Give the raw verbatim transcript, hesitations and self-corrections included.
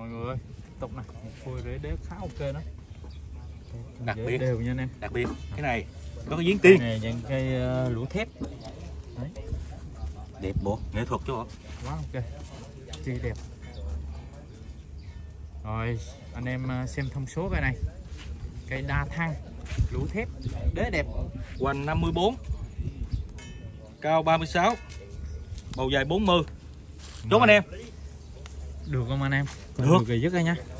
mọi người ơi, tiếp tục này, một phôi rễ đế khá ok đó. Đặc Dễ biệt đều nha anh em. Đặc biệt cái này có cái giếng tiên này dạng cây uh, lũa thép. Đấy. Đẹp bộ, nghệ thuật chứ bộ. Quá ok, chi đẹp. Rồi anh em xem thông số cây này. Cây đa thăng, lũa thép, đế đẹp. Hoành năm mươi bốn, cao ba mươi sáu, bầu dài bốn mươi. Chốt anh em. Được không anh em? Được. Được rồi dứt đây nha.